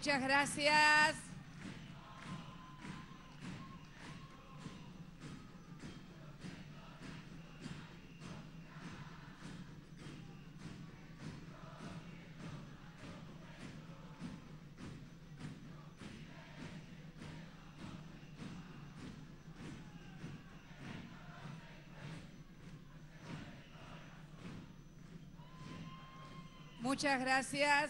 Muchas gracias. Muchas gracias.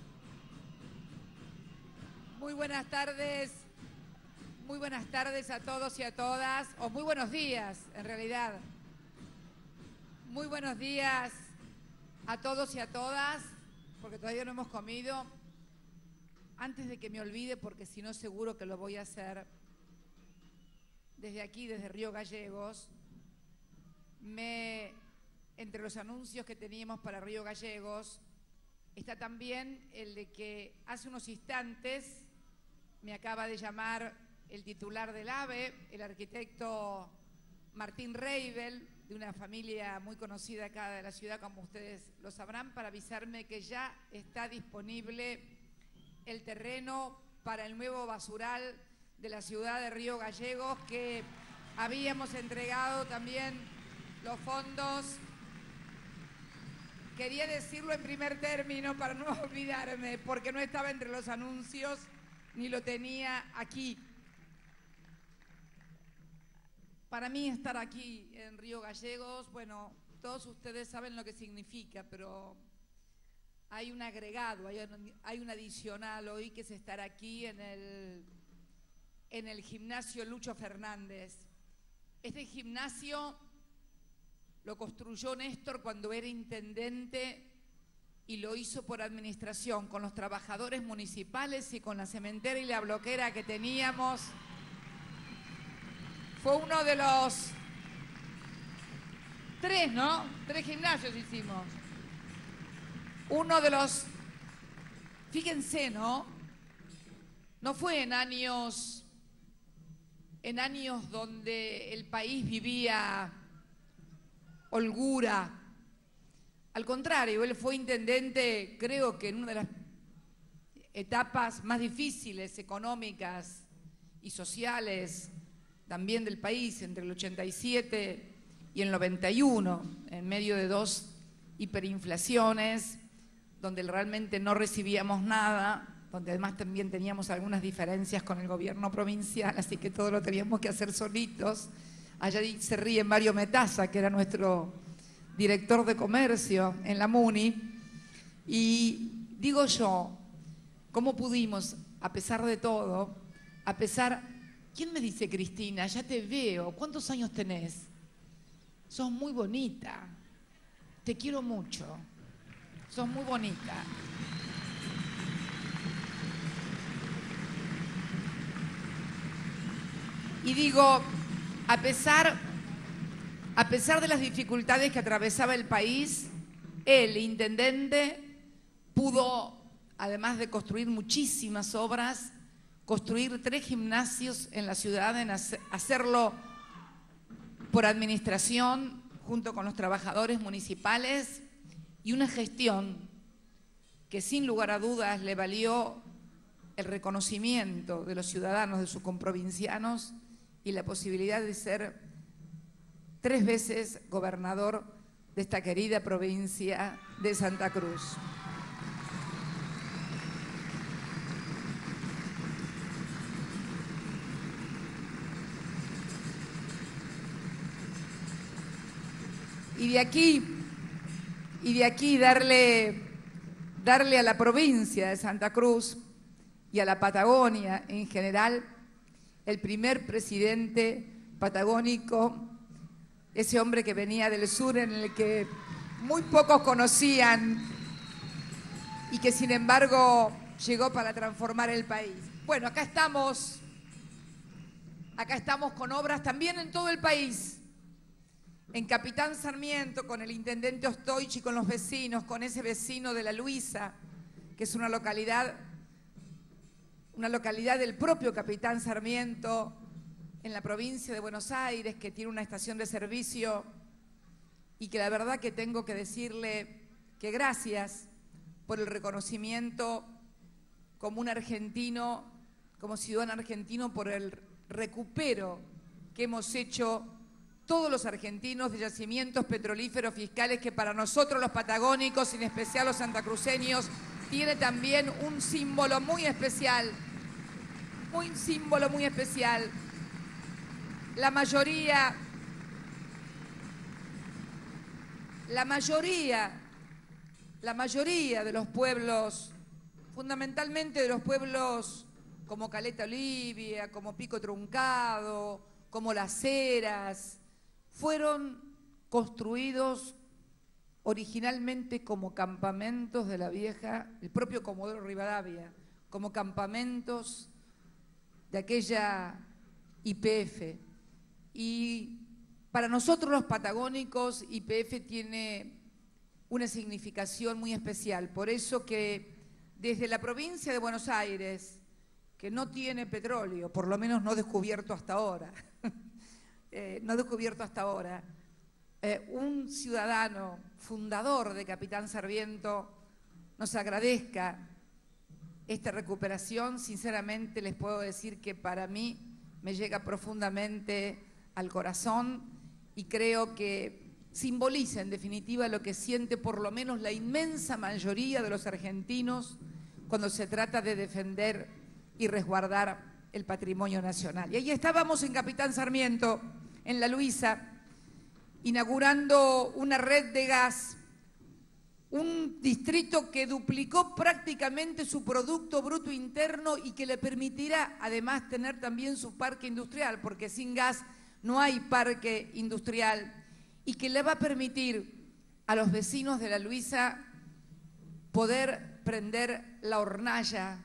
Muy buenas tardes. Muy buenas tardes a todos y a todas. O muy buenos días, en realidad. Muy buenos días a todos y a todas, porque todavía no hemos comido. Antes de que me olvide, porque si no seguro que lo voy a hacer, desde aquí, desde Río Gallegos, entre los anuncios que teníamos para Río Gallegos, está también el de que hace unos instantes me acaba de llamar el titular del AVE, el arquitecto Martín Reibel, de una familia muy conocida acá de la ciudad, como ustedes lo sabrán, para avisarme que ya está disponible el terreno para el nuevo basural de la ciudad de Río Gallegos, que habíamos entregado también los fondos. Quería decirlo en primer término para no olvidarme, porque no estaba entre los anuncios ni lo tenía aquí. Para mí estar aquí en Río Gallegos, bueno, todos ustedes saben lo que significa, pero hay un agregado, hay un adicional hoy, que es estar aquí en el gimnasio Lucho Fernández. Este gimnasio lo construyó Néstor cuando era intendente y lo hizo por administración, con los trabajadores municipales y con la cementera y la bloquera que teníamos. Fue uno de los tres, ¿no? 3 gimnasios hicimos. Uno de los, fíjense, ¿no? No fue en años donde el país vivía holgura. Al contrario, él fue intendente, creo que en una de las etapas más difíciles, económicas y sociales también del país, entre el 87 y el 91, en medio de 2 hiperinflaciones, donde realmente no recibíamos nada, donde además también teníamos algunas diferencias con el gobierno provincial, así que todo lo teníamos que hacer solitos. Allá se ríe Mario Metaza, que era nuestro director de comercio en la MUNI. Y digo yo, ¿cómo pudimos, a pesar de todo, ¿quién me dice Cristina? Ya te veo. ¿Cuántos años tenés? Sos muy bonita. Te quiero mucho. Sos muy bonita. Y digo, a pesar de las dificultades que atravesaba el país, el intendente pudo, además de construir muchísimas obras, construir 3 gimnasios en la ciudad, hacerlo por administración, junto con los trabajadores municipales, y una gestión que sin lugar a dudas le valió el reconocimiento de los ciudadanos, de sus comprovincianos, y la posibilidad de ser 3 veces gobernador de esta querida provincia de Santa Cruz. Y de aquí darle a la provincia de Santa Cruz y a la Patagonia en general el primer presidente patagónico, ese hombre que venía del sur, en el que muy pocos conocían y que sin embargo llegó para transformar el país. Bueno, acá estamos con obras también en todo el país. En Capitán Sarmiento, con el intendente Ostoich y con los vecinos, con ese vecino de La Luisa, que es una localidad del propio Capitán Sarmiento, en la provincia de Buenos Aires, que tiene una estación de servicio y que la verdad que tengo que decirle que gracias por el reconocimiento como un argentino, como ciudadano argentino, por el recupero que hemos hecho todos los argentinos de yacimientos petrolíferos fiscales que para nosotros los patagónicos, en especial los santacruceños, tiene también un símbolo muy especial, un símbolo muy especial. La mayoría de los pueblos, fundamentalmente de los pueblos como Caleta Olivia, como Pico Truncado, como Las Heras, fueron construidos originalmente como campamentos de la vieja, el propio Comodoro Rivadavia, como campamentos de aquella YPF. Y para nosotros los patagónicos, YPF tiene una significación muy especial. Por eso que desde la provincia de Buenos Aires, que no tiene petróleo, por lo menos no descubierto hasta ahora, un ciudadano fundador de Capitán Sarmiento nos agradezca esta recuperación. Sinceramente les puedo decir que para mí me llega profundamente al corazón y creo que simboliza en definitiva lo que siente por lo menos la inmensa mayoría de los argentinos cuando se trata de defender y resguardar el patrimonio nacional. Y ahí estábamos en Capitán Sarmiento, en La Luisa, inaugurando una red de gas, un distrito que duplicó prácticamente su Producto Bruto Interno y que le permitirá además tener también su parque industrial, porque sin gas no hay parque industrial, y que le va a permitir a los vecinos de La Luisa poder prender la hornalla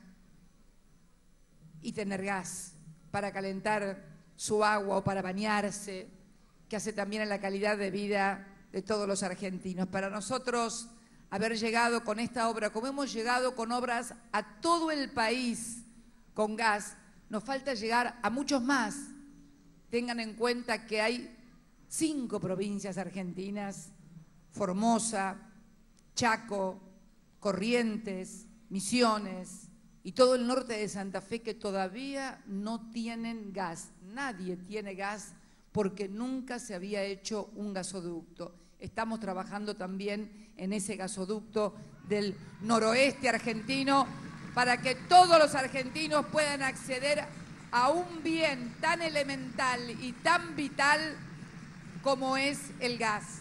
y tener gas para calentar su agua o para bañarse, que hace también a la calidad de vida de todos los argentinos. Para nosotros, haber llegado con esta obra, como hemos llegado con obras a todo el país con gas, nos falta llegar a muchos más. Tengan en cuenta que hay 5 provincias argentinas: Formosa, Chaco, Corrientes, Misiones y todo el norte de Santa Fe que todavía no tienen gas. Nadie tiene gas porque nunca se había hecho un gasoducto. Estamos trabajando también en ese gasoducto del noroeste argentino para que todos los argentinos puedan acceder a un bien tan elemental y tan vital como es el gas.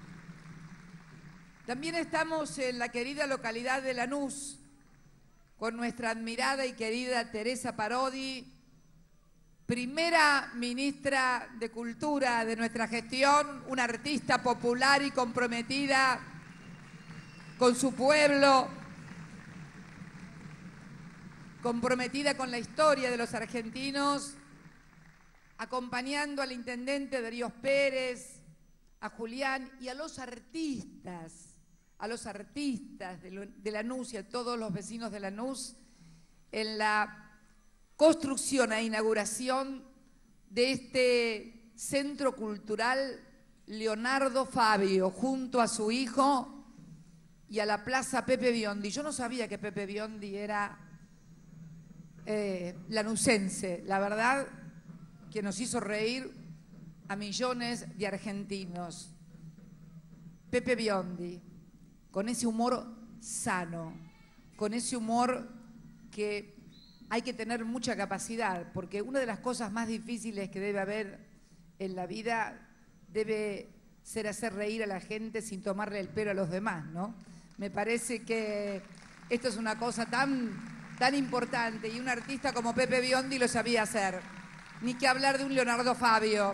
También estamos en la querida localidad de Lanús con nuestra admirada y querida Teresa Parodi, primera ministra de Cultura de nuestra gestión, una artista popular y comprometida con su pueblo, comprometida con la historia de los argentinos, acompañando al intendente Darío Pérez, a Julián y a los artistas de Lanús y a todos los vecinos de Lanús en la construcción e inauguración de este centro cultural Leonardo Fabio, junto a su hijo y a la Plaza Pepe Biondi. Yo no sabía que Pepe Biondi era lanucense, la verdad que nos hizo reír a millones de argentinos. Pepe Biondi, con ese humor sano, con ese humor que hay que tener mucha capacidad, porque una de las cosas más difíciles que debe haber en la vida debe ser hacer reír a la gente sin tomarle el pelo a los demás, ¿no? Me parece que esto es una cosa tan importante y un artista como Pepe Biondi lo sabía hacer. Ni que hablar de un Leonardo Fabio,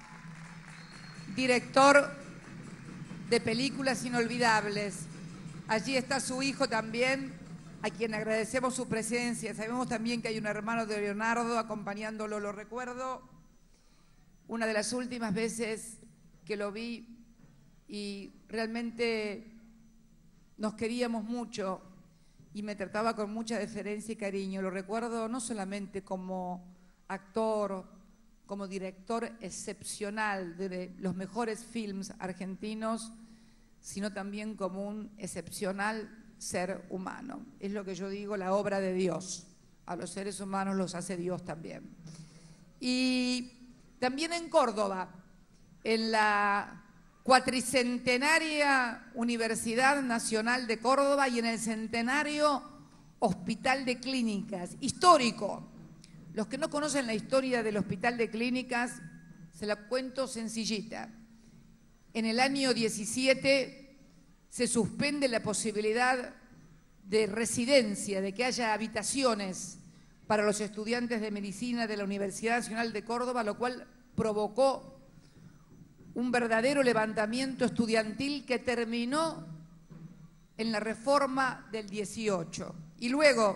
director de películas inolvidables. Allí está su hijo también, a quien agradecemos su presencia. Sabemos también que hay un hermano de Leonardo acompañándolo, lo recuerdo. Una de las últimas veces que lo vi y realmente nos queríamos mucho y me trataba con mucha deferencia y cariño. Lo recuerdo no solamente como actor, como director excepcional de los mejores films argentinos, sino también como un excepcional ser humano. Es lo que yo digo, la obra de Dios. A los seres humanos los hace Dios también. Y también en Córdoba, en la cuatricentenaria Universidad Nacional de Córdoba y en el centenario Hospital de Clínicas, histórico. Los que no conocen la historia del Hospital de Clínicas, se la cuento sencillita. En el año 17 se suspende la posibilidad de residencia, de que haya habitaciones para los estudiantes de medicina de la Universidad Nacional de Córdoba, lo cual provocó un verdadero levantamiento estudiantil que terminó en la reforma del 18. Y luego,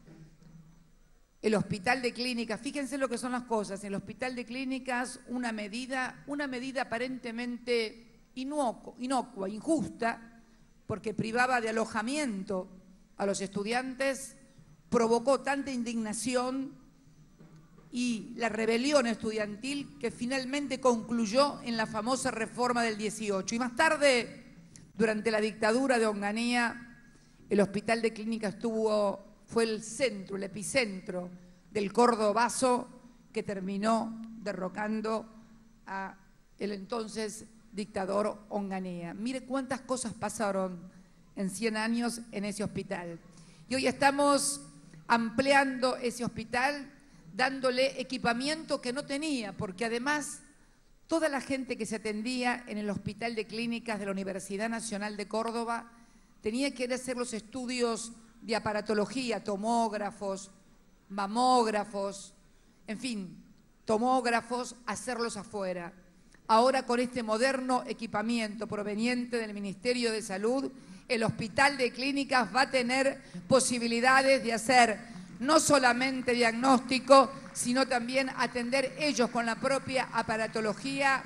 el Hospital de Clínicas, fíjense lo que son las cosas, el Hospital de Clínicas, una medida aparentemente inocua, injusta, porque privaba de alojamiento a los estudiantes, provocó tanta indignación y la rebelión estudiantil que finalmente concluyó en la famosa reforma del 18. Y más tarde, durante la dictadura de Onganía, el Hospital de Clínicas fue el centro, el epicentro del cordobazo que terminó derrocando a el entonces dictador Onganía. Mire cuántas cosas pasaron en 100 años en ese hospital. Y hoy estamos ampliando ese hospital, dándole equipamiento que no tenía, porque además toda la gente que se atendía en el Hospital de Clínicas de la Universidad Nacional de Córdoba tenía que ir a hacer los estudios de aparatología, tomógrafos, mamógrafos, en fin, tomógrafos, hacerlos afuera. Ahora con este moderno equipamiento proveniente del Ministerio de Salud, el Hospital de Clínicas va a tener posibilidades de hacer no solamente diagnóstico, sino también atender ellos con la propia aparatología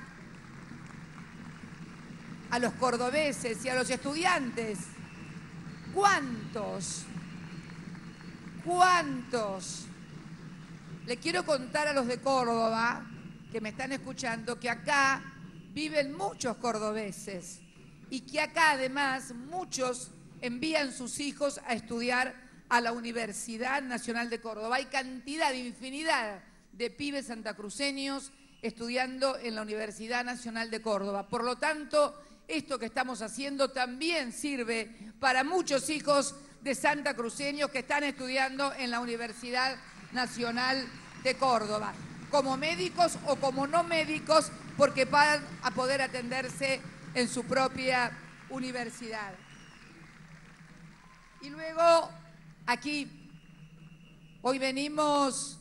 a los cordobeses y a los estudiantes. ¿Cuántos? Le quiero contar a los de Córdoba, que me están escuchando, que acá viven muchos cordobeses y que acá además muchos envían sus hijos a estudiar a la Universidad Nacional de Córdoba. Hay cantidad, infinidad de pibes santacruceños estudiando en la Universidad Nacional de Córdoba. Por lo tanto, esto que estamos haciendo también sirve para muchos hijos de santacruceños que están estudiando en la Universidad Nacional de Córdoba, como médicos o como no médicos, porque van a poder atenderse en su propia universidad. Y luego, aquí, hoy venimos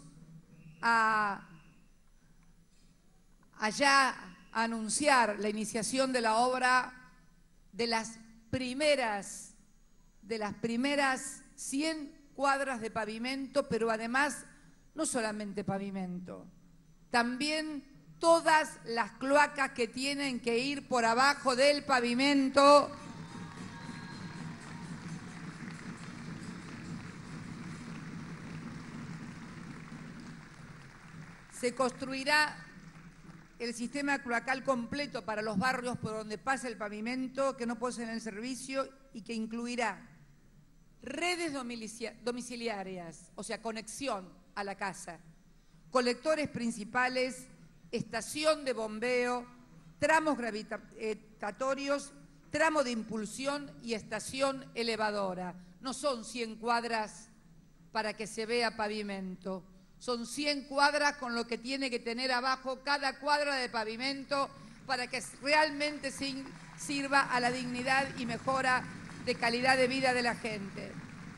allá a anunciar la iniciación de la obra de las primeras 100 cuadras de pavimento, pero además no solamente pavimento, también todas las cloacas que tienen que ir por abajo del pavimento. Se construirá el sistema cloacal completo para los barrios por donde pasa el pavimento, que no poseen el servicio y que incluirá redes domiciliarias, o sea, conexión a la casa, colectores principales, estación de bombeo, tramos gravitatorios, tramo de impulsión y estación elevadora. No son 100 cuadras para que se vea pavimento, son 100 cuadras con lo que tiene que tener abajo cada cuadra de pavimento para que realmente sirva a la dignidad y mejora de calidad de vida de la gente.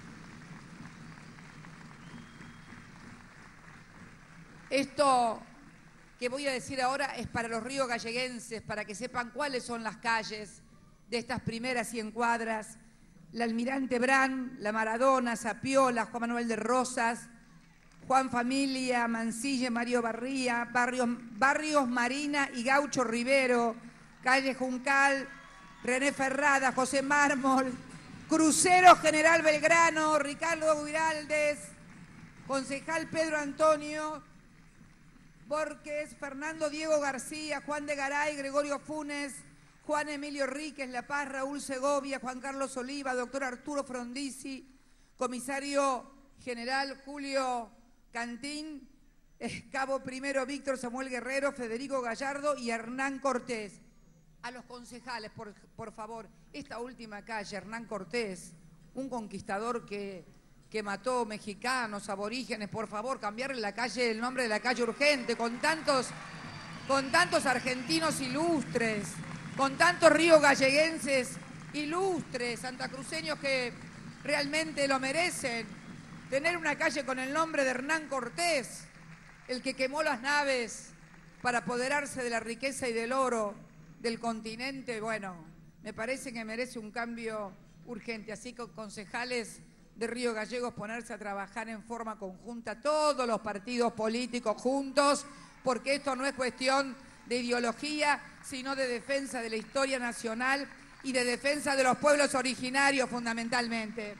Esto que voy a decir ahora es para los río galleguenses, para que sepan cuáles son las calles de estas primeras 100 cuadras. La Almirante Brán, la Maradona, Sapiola, Juan Manuel de Rosas, Juan Familia, Mansilla, Mario Barría, barrios Marina y Gaucho Rivero, calle Juncal, René Ferrada, José Mármol, Crucero General Belgrano, Ricardo Guiraldes, Concejal Pedro Antonio Borges, Fernando Diego García, Juan de Garay, Gregorio Funes, Juan Emilio Ríquez La Paz, Raúl Segovia, Juan Carlos Oliva, doctor Arturo Frondizi, comisario general Julio Cantín, cabo primero Víctor Samuel Guerrero, Federico Gallardo y Hernán Cortés. A los concejales, por favor, esta última calle, Hernán Cortés, un conquistador que mató mexicanos, aborígenes, por favor, cambiarle la calle, el nombre de la calle urgente, con tantos argentinos ilustres, con tantos ríos galleguenses ilustres, santacruceños que realmente lo merecen. Tener una calle con el nombre de Hernán Cortés, el que quemó las naves para apoderarse de la riqueza y del oro del continente, bueno, me parece que merece un cambio urgente. Así que concejales de Río Gallegos, ponerse a trabajar en forma conjunta, todos los partidos políticos juntos, porque esto no es cuestión de ideología, sino de defensa de la historia nacional y de defensa de los pueblos originarios fundamentalmente.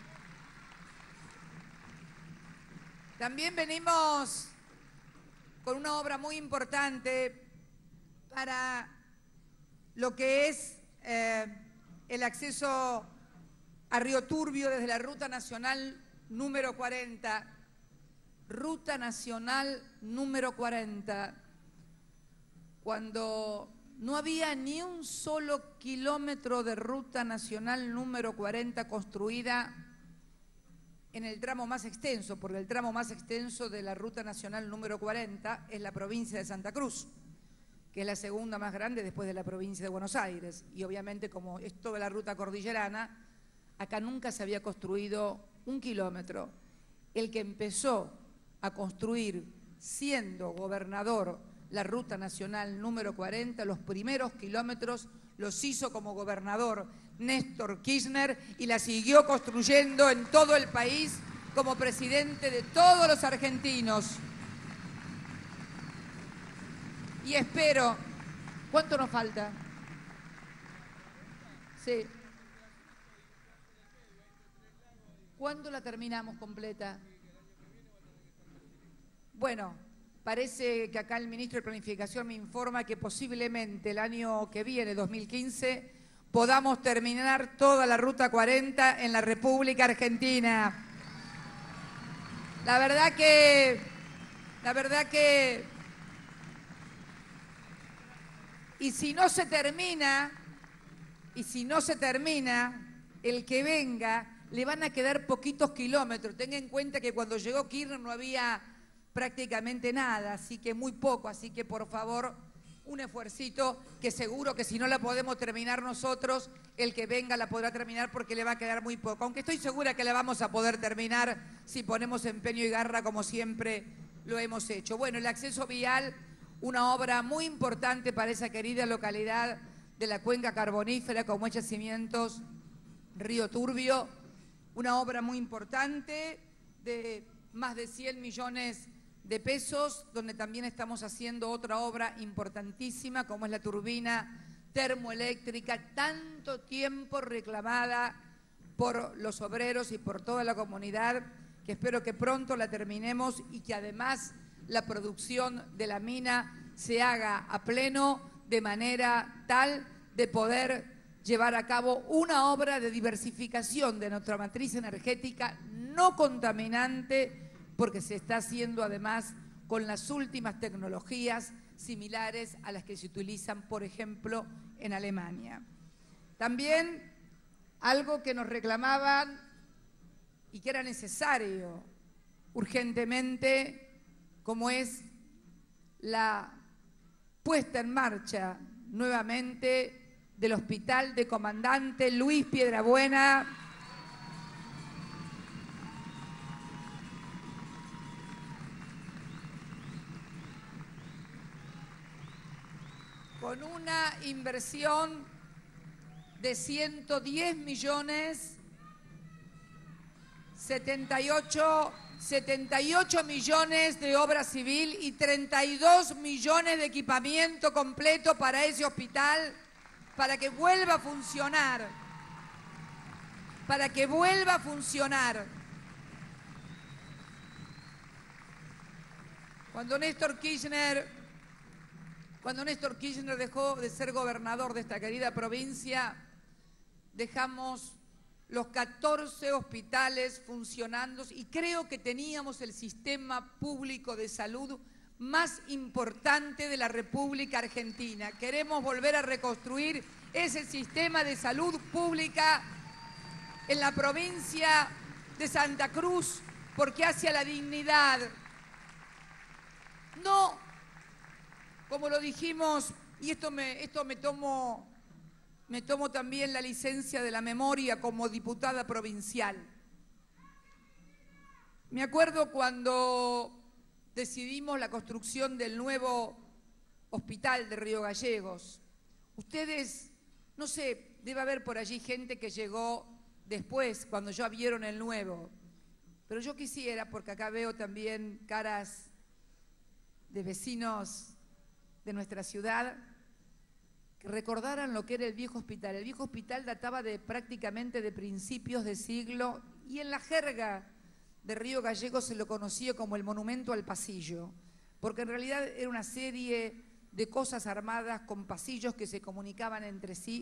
También venimos con una obra muy importante para lo que es el acceso a Río Turbio desde la Ruta Nacional número 40. Ruta Nacional número 40. Cuando no había ni un solo kilómetro de Ruta Nacional número 40 construida en el tramo más extenso, porque el tramo más extenso de la Ruta Nacional número 40 es la provincia de Santa Cruz, que es la segunda más grande después de la provincia de Buenos Aires. Y obviamente, como es toda la ruta cordillerana, acá nunca se había construido un kilómetro. El que empezó a construir, siendo gobernador, la Ruta Nacional número 40, los primeros kilómetros los hizo como gobernador Néstor Kirchner y la siguió construyendo en todo el país como presidente de todos los argentinos. Y espero, ¿cuánto nos falta? Sí. ¿Cuándo la terminamos completa? Bueno, parece que acá el ministro de Planificación me informa que posiblemente el año que viene, 2015, podamos terminar toda la Ruta 40 en la República Argentina. La verdad que y si no se termina, el que venga, le van a quedar poquitos kilómetros. Tenga en cuenta que cuando llegó Kirchner no había prácticamente nada, así que muy poco. Así que por favor, un esfuercito que seguro que si no la podemos terminar nosotros, el que venga la podrá terminar porque le va a quedar muy poco. Aunque estoy segura que la vamos a poder terminar si ponemos empeño y garra como siempre lo hemos hecho. Bueno, el acceso vial, una obra muy importante para esa querida localidad de la cuenca carbonífera como es Yacimientos Río Turbio. Una obra muy importante de más de 100 millones de pesos, donde también estamos haciendo otra obra importantísima como es la turbina termoeléctrica, tanto tiempo reclamada por los obreros y por toda la comunidad, que espero que pronto la terminemos y que además la producción de la mina se haga a pleno de manera tal de poder llevar a cabo una obra de diversificación de nuestra matriz energética no contaminante, porque se está haciendo además con las últimas tecnologías similares a las que se utilizan, por ejemplo, en Alemania. También algo que nos reclamaban y que era necesario urgentemente, como es la puesta en marcha nuevamente del Hospital de Comandante Luis Piedrabuena, con una inversión de 110 millones, 78 millones de obra civil y 32 millones de equipamiento completo para ese hospital, para que vuelva a funcionar, Cuando Néstor Kirchner dejó de ser gobernador de esta querida provincia, dejamos los 14 hospitales funcionando y creo que teníamos el sistema público de salud más importante de la República Argentina. Queremos volver a reconstruir ese sistema de salud pública en la provincia de Santa Cruz, porque hacia la dignidad. No, como lo dijimos, y esto me tomo también la licencia de la memoria como diputada provincial. Me acuerdo cuando decidimos la construcción del nuevo hospital de Río Gallegos. Ustedes, no sé, debe haber por allí gente que llegó después, cuando ya vieron el nuevo. Pero yo quisiera, porque acá veo también caras de vecinos de nuestra ciudad, que recordaran lo que era el viejo hospital. El viejo hospital databa prácticamente de principios de siglo y en la jerga de Río Gallegos se lo conocía como el monumento al pasillo, porque en realidad era una serie de cosas armadas con pasillos que se comunicaban entre sí.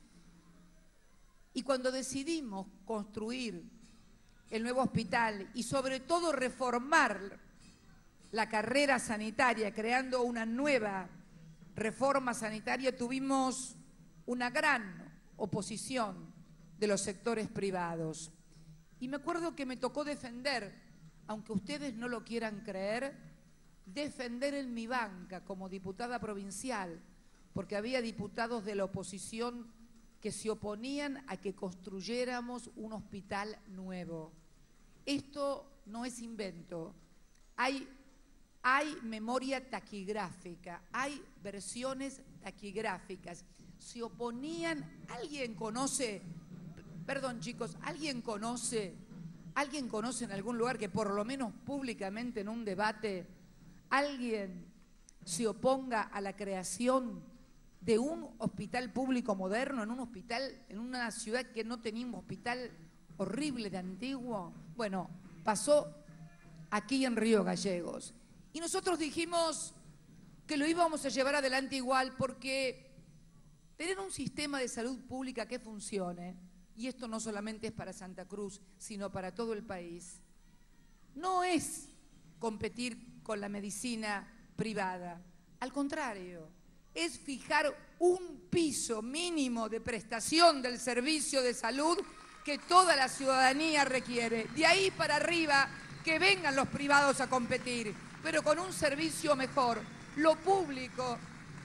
Y cuando decidimos construir el nuevo hospital y sobre todo reformar la carrera sanitaria, creando una nueva reforma sanitaria, tuvimos una gran oposición de los sectores privados. Y me acuerdo que me tocó defender, aunque ustedes no lo quieran creer, defender en mi banca como diputada provincial, porque había diputados de la oposición que se oponían a que construyéramos un hospital nuevo. Esto no es invento. Hay memoria taquigráfica, hay versiones taquigráficas. Se oponían, ¿alguien conoce? Perdón, chicos, ¿alguien conoce en algún lugar que por lo menos públicamente en un debate alguien se oponga a la creación de un hospital público moderno, en una ciudad que no tenía un hospital horrible de antiguo? Bueno, pasó aquí en Río Gallegos. Y nosotros dijimos que lo íbamos a llevar adelante igual, porque tener un sistema de salud pública que funcione, y esto no solamente es para Santa Cruz, sino para todo el país, no es competir con la medicina privada. Al contrario, es fijar un piso mínimo de prestación del servicio de salud que toda la ciudadanía requiere. De ahí para arriba, que vengan los privados a competir, pero con un servicio mejor. Lo público,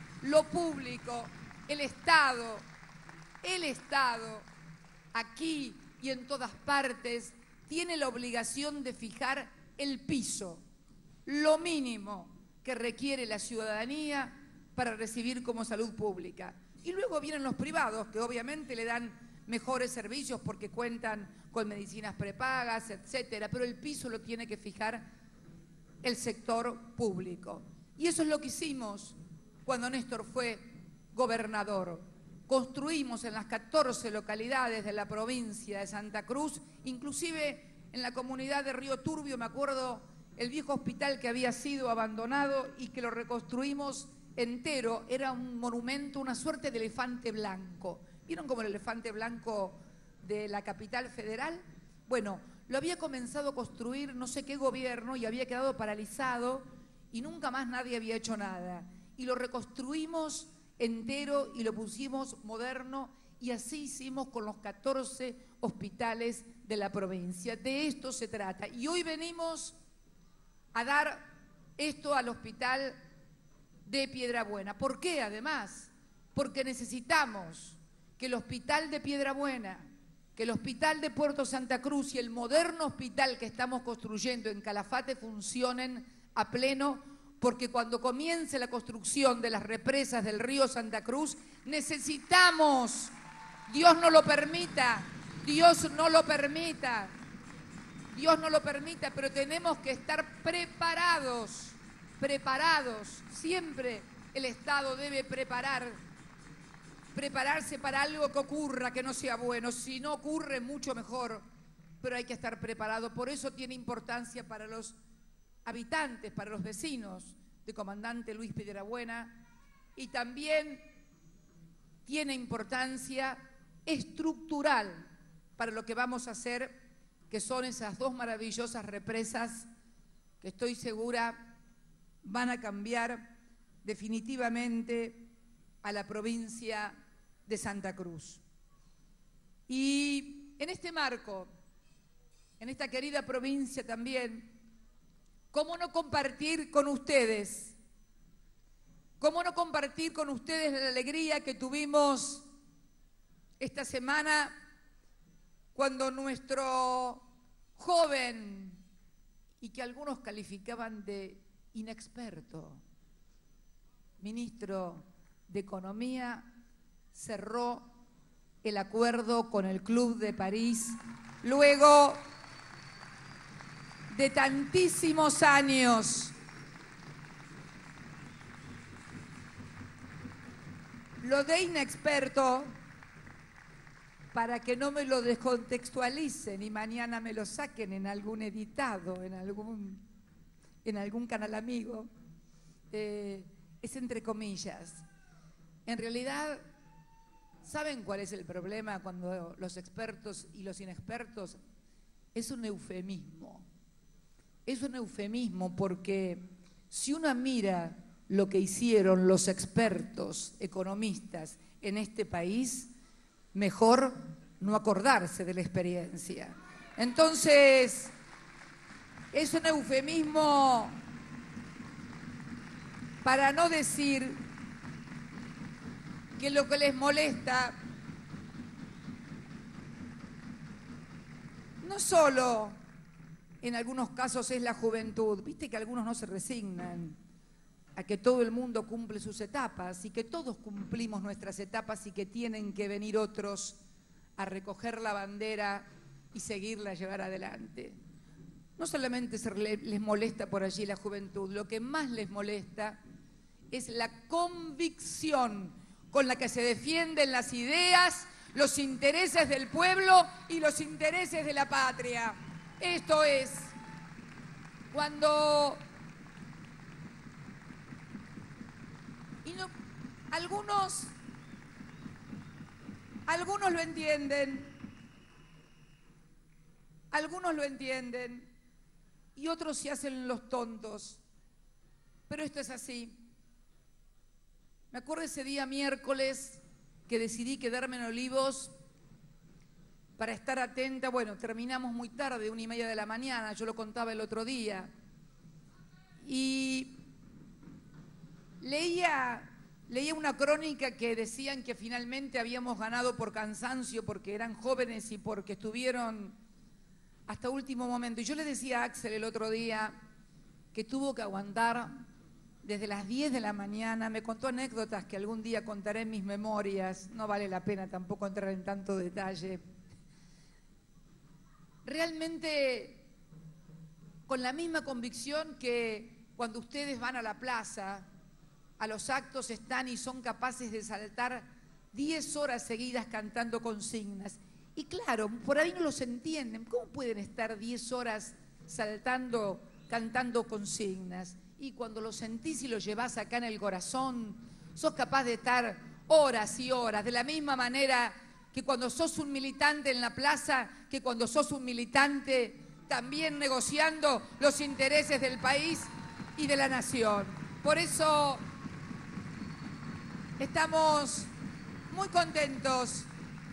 el Estado, aquí y en todas partes, tiene la obligación de fijar el piso, lo mínimo que requiere la ciudadanía para recibir como salud pública. Y luego vienen los privados, que obviamente le dan mejores servicios porque cuentan con medicinas prepagas, etcétera, pero el piso lo tiene que fijar el sector público. Y eso es lo que hicimos cuando Néstor fue gobernador. Construimos en las 14 localidades de la provincia de Santa Cruz, inclusive en la comunidad de Río Turbio, me acuerdo, el viejo hospital que había sido abandonado y que lo reconstruimos entero, era un monumento, una suerte de elefante blanco. ¿Vieron como el elefante blanco de la capital federal? Bueno, lo había comenzado a construir no sé qué gobierno y había quedado paralizado y nunca más nadie había hecho nada. Y lo reconstruimos entero y lo pusimos moderno y así hicimos con los 14 hospitales de la provincia. De esto se trata. Y hoy venimos a dar esto al hospital de Piedrabuena. ¿Por qué además? Porque necesitamos que el hospital de Piedrabuena, que el hospital de Puerto Santa Cruz y el moderno hospital que estamos construyendo en Calafate funcionen a pleno, porque cuando comience la construcción de las represas del río Santa Cruz, necesitamos, Dios no lo permita, pero tenemos que estar preparados. Siempre el Estado debe prepararse para algo que ocurra, que no sea bueno. Si no ocurre, mucho mejor, pero hay que estar preparado. Por eso tiene importancia para los habitantes, para los vecinos de Comandante Luis Piedrabuena, y también tiene importancia estructural para lo que vamos a hacer, que son esas dos maravillosas represas que estoy segura van a cambiar definitivamente a la provincia de Santa Cruz. Y en este marco, en esta querida provincia también, ¿cómo no compartir con ustedes? ¿Cómo no compartir con ustedes la alegría que tuvimos esta semana cuando nuestro joven, y que algunos calificaban de inexperto, ministro de Economía, cerró el acuerdo con el Club de París luego de tantísimos años? Lo de inexperto, para que no me lo descontextualicen y mañana me lo saquen en algún editado, en algún canal amigo, es entre comillas. En realidad, ¿saben cuál es el problema cuando los expertos y los inexpertos? Es un eufemismo. Es un eufemismo porque si uno mira lo que hicieron los expertos economistas en este país, mejor no acordarse de la experiencia. Entonces, es un eufemismo para no decir que lo que les molesta no solo en algunos casos es la juventud. Viste que algunos no se resignan a que todo el mundo cumple sus etapas y que todos cumplimos nuestras etapas y que tienen que venir otros a recoger la bandera y seguirla, llevar adelante. No solamente les molesta por allí la juventud, lo que más les molesta es la convicción con la que se defienden las ideas, los intereses del pueblo y los intereses de la patria. Esto es, cuando algunos lo entienden y otros se hacen los tontos, pero esto es así. Me acuerdo ese día miércoles que decidí quedarme en Olivos para estar atenta. Bueno, terminamos muy tarde, 1:30 de la mañana, yo lo contaba el otro día, y leía una crónica que decían que finalmente habíamos ganado por cansancio, porque eran jóvenes y porque estuvieron hasta último momento. Y yo le decía a Axel el otro día que tuvo que aguantar desde las 10 de la mañana. Me contó anécdotas que algún día contaré en mis memorias. No vale la pena tampoco entrar en tanto detalle. Realmente con la misma convicción que cuando ustedes van a la plaza, a los actos, están y son capaces de saltar 10 horas seguidas cantando consignas. Y claro, por ahí no los entienden. ¿Cómo pueden estar 10 horas saltando, cantando consignas? Y cuando lo sentís y lo llevás acá en el corazón, sos capaz de estar horas y horas, de la misma manera que cuando sos un militante en la plaza, que cuando sos un militante también negociando los intereses del país y de la nación. Por eso estamos muy contentos.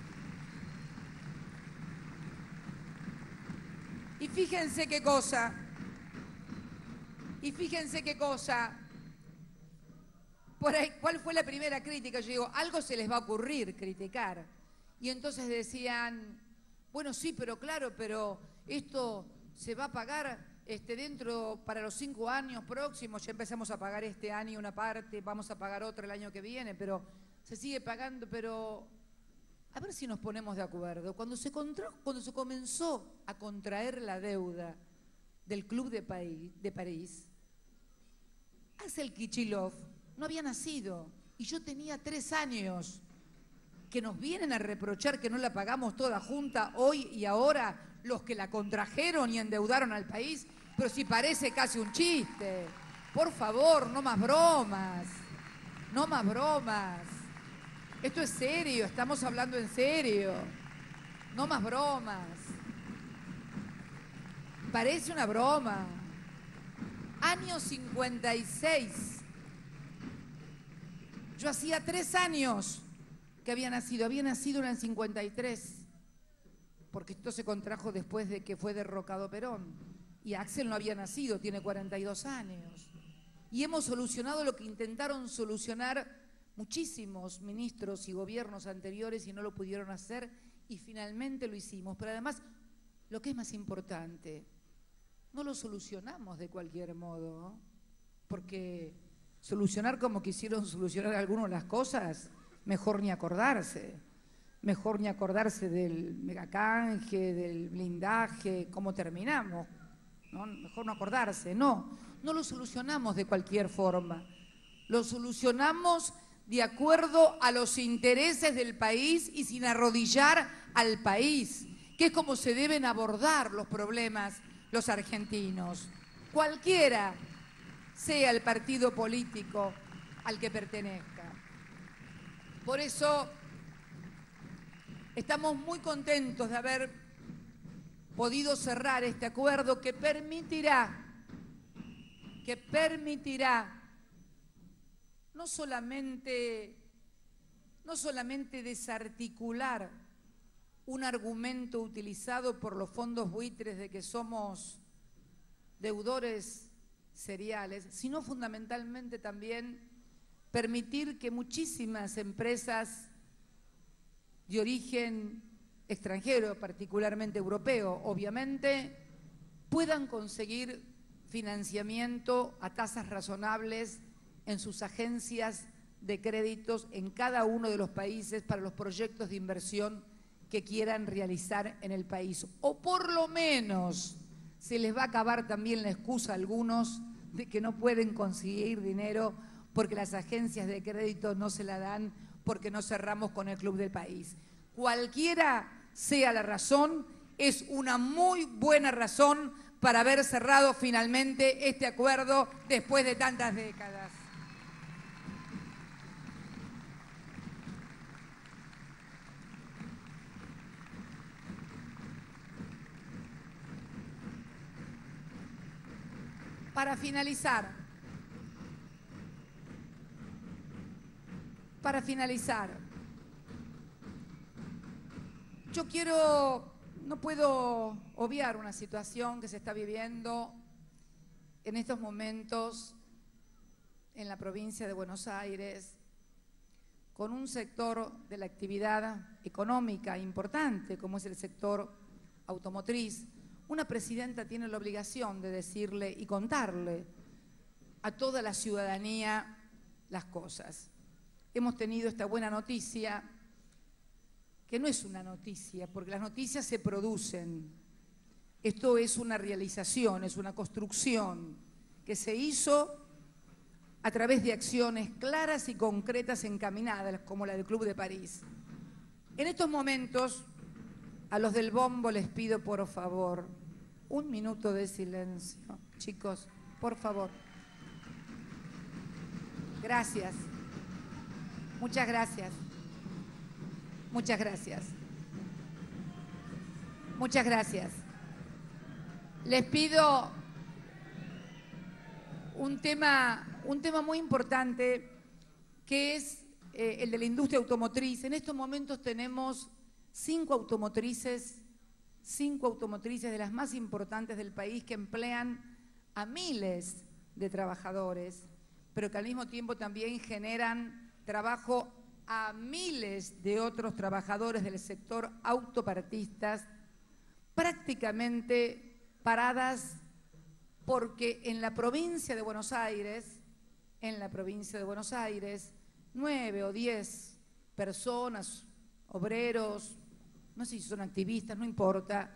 Y fíjense qué cosa, por ahí, ¿cuál fue la primera crítica? Yo digo, algo se les va a ocurrir criticar. Y entonces decían, bueno, sí, pero claro, pero esto se va a pagar dentro para los 5 años próximos. Ya empezamos a pagar este año una parte, vamos a pagar otra el año que viene, pero se sigue pagando. Pero a ver si nos ponemos de acuerdo. Cuando se comenzó a contraer la deuda del Club de París, Axel Kicillof no había nacido y yo tenía 3 años. Que nos vienen a reprochar que no la pagamos toda junta hoy y ahora los que la contrajeron y endeudaron al país, pero si parece casi un chiste. Por favor, no más bromas. No más bromas. Esto es serio, estamos hablando en serio. No más bromas. Parece una broma. Año 56. Yo hacía 3 años que había nacido en el 53, porque esto se contrajo después de que fue derrocado Perón. Y Axel no había nacido, tiene 42 años. Y hemos solucionado lo que intentaron solucionar muchísimos ministros y gobiernos anteriores y no lo pudieron hacer, y finalmente lo hicimos. Pero además, lo que es más importante, no lo solucionamos de cualquier modo, ¿no? Porque solucionar como quisieron solucionar algunos las cosas, mejor ni acordarse. Mejor ni acordarse del megacanje, del blindaje, cómo terminamos, ¿no? Mejor no acordarse. No lo solucionamos de cualquier forma. Lo solucionamos de acuerdo a los intereses del país y sin arrodillar al país, que es como se deben abordar los problemas los argentinos, cualquiera sea el partido político al que pertenezca. Por eso estamos muy contentos de haber podido cerrar este acuerdo que permitirá no solamente desarticular un argumento utilizado por los fondos buitres de que somos deudores seriales, sino fundamentalmente también permitir que muchísimas empresas de origen extranjero, particularmente europeo, obviamente, puedan conseguir financiamiento a tasas razonables en sus agencias de créditos en cada uno de los países para los proyectos de inversión que quieran realizar en el país. O por lo menos se les va a acabar también la excusa a algunos de que no pueden conseguir dinero porque las agencias de crédito no se la dan porque no cerramos con el Club del País. Cualquiera sea la razón, es una muy buena razón para haber cerrado finalmente este acuerdo después de tantas décadas. Para finalizar, no puedo obviar una situación que se está viviendo en estos momentos en la provincia de Buenos Aires, con un sector de la actividad económica importante, como es el sector automotriz. Una presidenta tiene la obligación de decirle y contarle a toda la ciudadanía las cosas. Hemos tenido esta buena noticia, que no es una noticia, porque las noticias se producen. Esto es una realización, es una construcción que se hizo a través de acciones claras y concretas encaminadas, como la del Club de París. En estos momentos, a los del bombo les pido, por favor, un minuto de silencio. Chicos, por favor. Gracias. Muchas gracias. Muchas gracias. Muchas gracias. Les pido un tema muy importante, que es el de la industria automotriz. En estos momentos tenemos 5 automotrices de las más importantes del país que emplean a miles de trabajadores, pero que al mismo tiempo también generan trabajo a miles de otros trabajadores del sector autopartistas, prácticamente paradas, porque en la provincia de Buenos Aires, 9 o 10 personas, obreros, no sé si son activistas, no importa,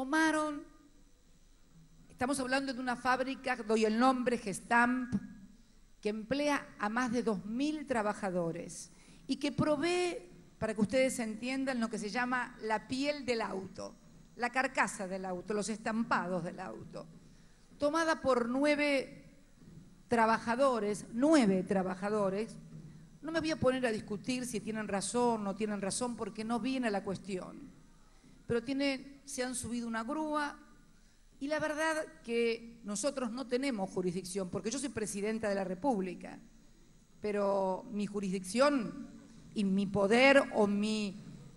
estamos hablando de una fábrica, doy el nombre, Gestamp, que emplea a más de 2.000 trabajadores y que provee, para que ustedes entiendan, lo que se llama la piel del auto, la carcasa del auto, los estampados del auto, tomada por 9 trabajadores, No me voy a poner a discutir si tienen razón o no tienen razón, porque no viene a la cuestión. Pero se han subido una grúa y la verdad que nosotros no tenemos jurisdicción, porque yo soy presidenta de la República, pero mi jurisdicción y mi poder o mi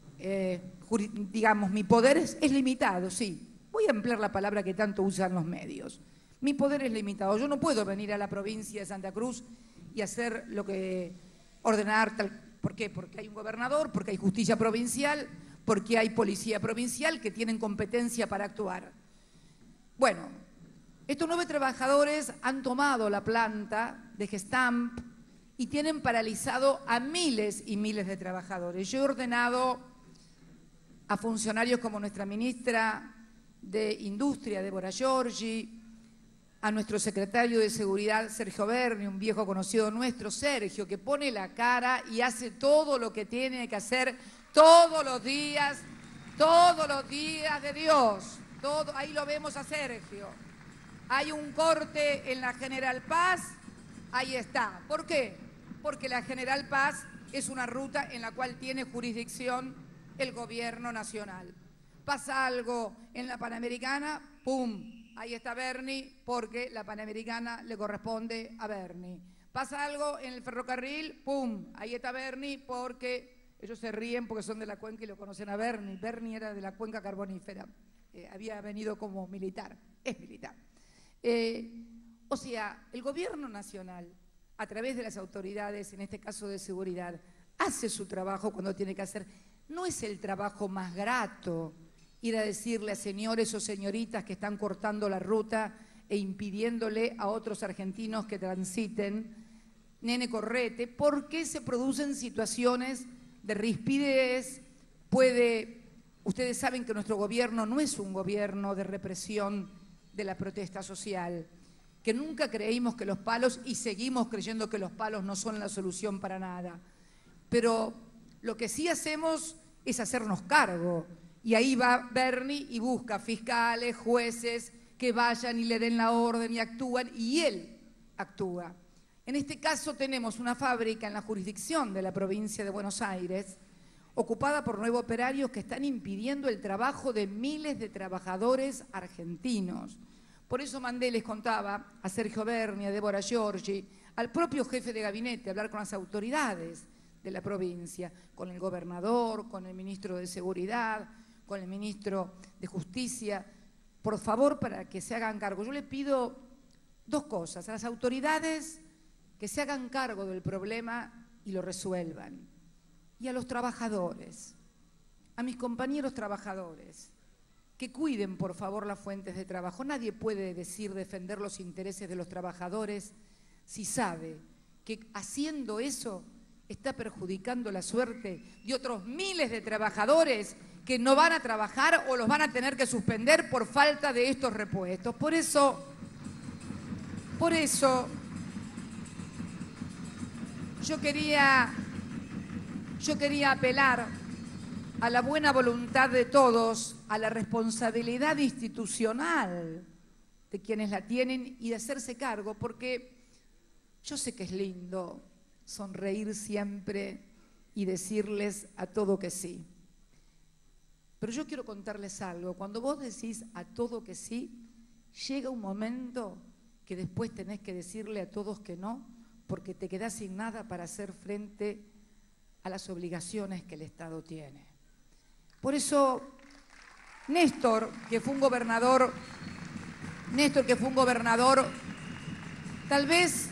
poder es limitado, sí. Voy a emplear la palabra que tanto usan los medios. Mi poder es limitado. Yo no puedo venir a la provincia de Santa Cruz y hacer lo que ordenar tal. ¿Por qué? Porque hay un gobernador, porque hay justicia provincial, porque hay policía provincial que tienen competencia para actuar. Bueno, estos 9 trabajadores han tomado la planta de Gestamp y tienen paralizado a miles y miles de trabajadores. Yo he ordenado a funcionarios como nuestra ministra de Industria, Débora Giorgi, a nuestro secretario de Seguridad, Sergio Berni, un viejo conocido nuestro, Sergio, que pone la cara y hace todo lo que tiene que hacer todos los días de Dios. Ahí lo vemos a Sergio. Hay un corte en la General Paz, ahí está. ¿Por qué? Porque la General Paz es una ruta en la cual tiene jurisdicción el gobierno nacional. Pasa algo en la Panamericana, ¡pum! Ahí está Berni, porque la Panamericana le corresponde a Berni. Pasa algo en el ferrocarril, ¡pum! Ahí está Berni, porque ellos se ríen porque son de la cuenca y lo conocen a Berni. Berni era de la cuenca carbonífera, había venido como militar, es militar. O sea, el gobierno nacional, a través de las autoridades, en este caso de seguridad, hace su trabajo cuando tiene que hacer. No es el trabajo más grato ir a decirle a señores o señoritas que están cortando la ruta e impidiéndole a otros argentinos que transiten, nene, correte, porque se producen situaciones de rispidez. Ustedes saben que nuestro gobierno no es un gobierno de represión de la protesta social, que nunca creímos que los palos, y seguimos creyendo que los palos no son la solución para nada. Pero lo que sí hacemos es hacernos cargo. Y ahí va Berni y busca fiscales, jueces, que vayan y le den la orden y actúan, y él actúa. En este caso tenemos una fábrica en la jurisdicción de la provincia de Buenos Aires, ocupada por 9 operarios que están impidiendo el trabajo de miles de trabajadores argentinos. Por eso mandé, les contaba, a Sergio Berni, a Débora Giorgi, al propio jefe de gabinete, a hablar con las autoridades de la provincia, con el gobernador, con el ministro de Seguridad, con el ministro de Justicia, por favor, para que se hagan cargo. Yo le pido 2 cosas, a las autoridades que se hagan cargo del problema y lo resuelvan, y a los trabajadores, a mis compañeros trabajadores, que cuiden, por favor, las fuentes de trabajo. Nadie puede defender los intereses de los trabajadores si sabe que haciendo eso está perjudicando la suerte de otros miles de trabajadores que no van a trabajar o los van a tener que suspender por falta de estos repuestos. Por eso yo quería apelar a la buena voluntad de todos, a la responsabilidad institucional de quienes la tienen y de hacerse cargo, porque yo sé que es lindo sonreír siempre y decirles a todo que sí. Pero yo quiero contarles algo. Cuando vos decís a todo que sí, llega un momento que después tenés que decirle a todos que no, porque te quedás sin nada para hacer frente a las obligaciones que el Estado tiene. Por eso, Néstor, que fue un gobernador, tal vez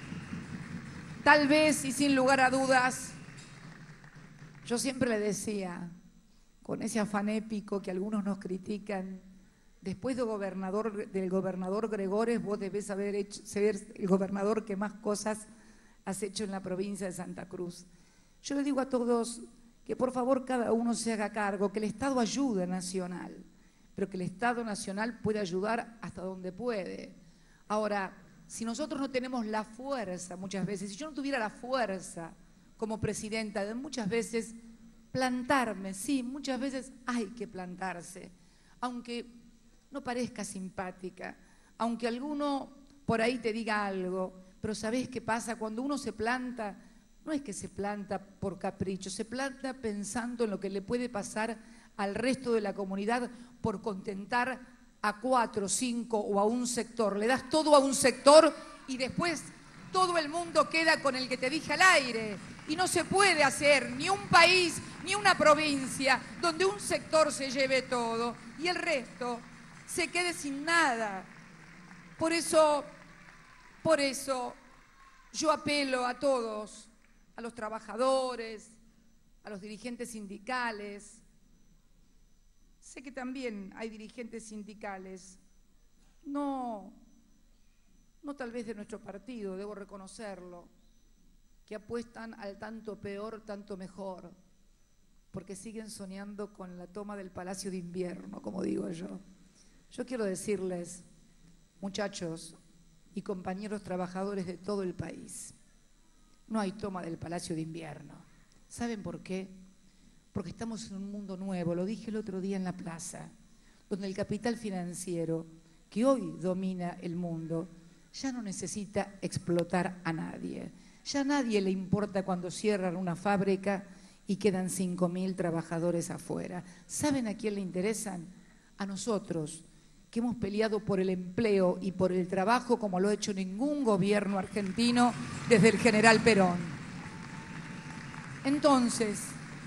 y sin lugar a dudas, yo siempre le decía, con ese afán épico que algunos nos critican, después del gobernador Gregores, vos debés ser el gobernador que más cosas has hecho en la provincia de Santa Cruz. Yo le digo a todos que por favor cada uno se haga cargo, que el Estado ayude nacional, pero que el Estado nacional puede ayudar hasta donde puede. Ahora, si nosotros no tenemos la fuerza muchas veces, si yo no tuviera la fuerza como presidenta de muchas veces plantarme, sí, muchas veces hay que plantarse, aunque no parezca simpática, aunque alguno por ahí te diga algo, pero ¿sabés qué pasa? Cuando uno se planta, no es que se planta por capricho, se planta pensando en lo que le puede pasar al resto de la comunidad por contentar a 4, 5 o a un sector. Le das todo a un sector y después todo el mundo queda con el que te dije al aire. Y no se puede hacer ni un país ni una provincia donde un sector se lleve todo y el resto se quede sin nada. Por eso yo apelo a todos, a los trabajadores, a los dirigentes sindicales. Sé que también hay dirigentes sindicales, no tal vez de nuestro partido, debo reconocerlo, que apuestan al tanto peor, tanto mejor, porque siguen soñando con la toma del Palacio de Invierno, como digo yo. Yo quiero decirles, muchachos y compañeros trabajadores de todo el país, no hay toma del Palacio de Invierno. ¿Saben por qué? Porque estamos en un mundo nuevo, lo dije el otro día en la plaza, donde el capital financiero, que hoy domina el mundo, ya no necesita explotar a nadie. Ya a nadie le importa cuando cierran una fábrica y quedan 5.000 trabajadores afuera. ¿Saben a quién le interesan? A nosotros, que hemos peleado por el empleo y por el trabajo como lo ha hecho ningún gobierno argentino desde el general Perón. Entonces,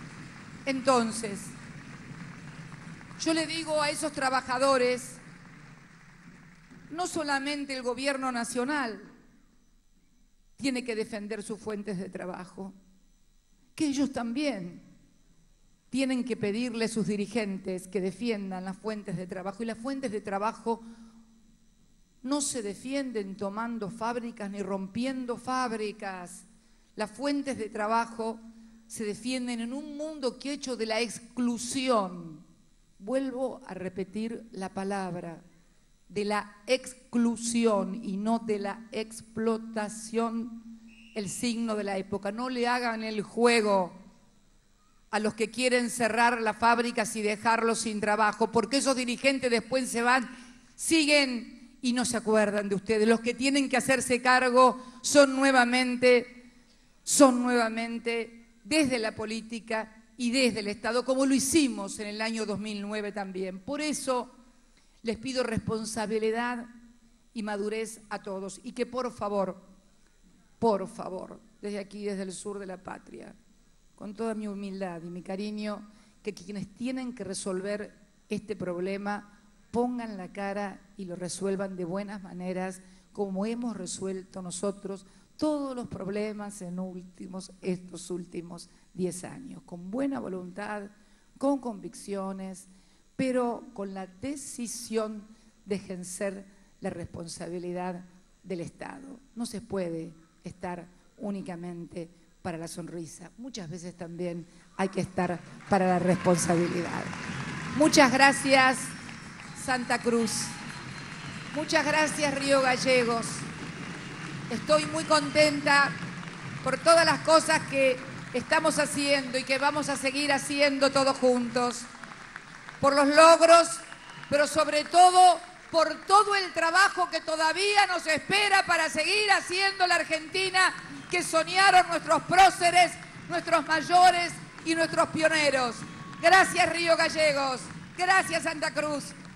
yo le digo a esos trabajadores, no solamente el gobierno nacional tiene que defender sus fuentes de trabajo, que ellos también tienen que pedirle a sus dirigentes que defiendan las fuentes de trabajo. Y las fuentes de trabajo no se defienden tomando fábricas ni rompiendo fábricas. Las fuentes de trabajo se defienden en un mundo que ha hecho de la exclusión, vuelvo a repetir la palabra, de la exclusión y no de la explotación, el signo de la época. No le hagan el juego a los que quieren cerrar las fábricas y dejarlos sin trabajo, porque esos dirigentes después se van, siguen y no se acuerdan de ustedes. Los que tienen que hacerse cargo son nuevamente desde la política y desde el Estado, como lo hicimos en el año 2009 también. Por eso les pido responsabilidad y madurez a todos y que por favor, desde aquí, desde el sur de la patria, con toda mi humildad y mi cariño, que quienes tienen que resolver este problema pongan la cara y lo resuelvan de buenas maneras, como hemos resuelto nosotros todos los problemas en estos últimos 10 años, con buena voluntad, con convicciones, pero con la decisión de ejercer la responsabilidad del Estado. No se puede estar únicamente para la sonrisa. Muchas veces también hay que estar para la responsabilidad. Muchas gracias, Santa Cruz. Muchas gracias, Río Gallegos. Estoy muy contenta por todas las cosas que estamos haciendo y que vamos a seguir haciendo todos juntos. Por los logros, pero sobre todo por todo el trabajo que todavía nos espera para seguir haciendo la Argentina que soñaron nuestros próceres, nuestros mayores y nuestros pioneros. Gracias, Río Gallegos. Gracias, Santa Cruz.